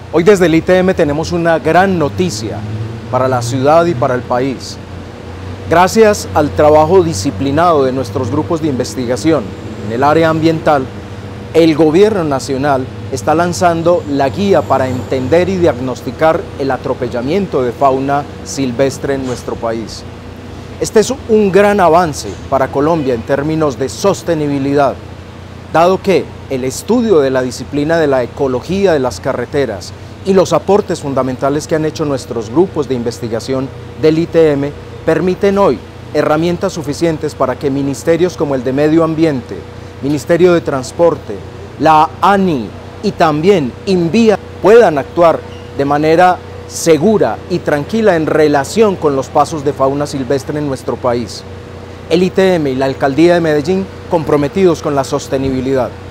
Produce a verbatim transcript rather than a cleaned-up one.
Hoy desde el I T M tenemos una gran noticia para la ciudad y para el país. Gracias al trabajo disciplinado de nuestros grupos de investigación en el área ambiental, el Gobierno Nacional está lanzando la guía para entender y diagnosticar el atropellamiento de fauna silvestre en nuestro país. Este es un gran avance para Colombia en términos de sostenibilidad, dado que el estudio de la disciplina de la ecología de las carreteras y los aportes fundamentales que han hecho nuestros grupos de investigación del I T M permiten hoy herramientas suficientes para que ministerios como el de Medio Ambiente, Ministerio de Transporte, la ANI y también INVIA puedan actuar de manera segura y tranquila en relación con los pasos de fauna silvestre en nuestro país. El I T M y la Alcaldía de Medellín comprometidos con la sostenibilidad.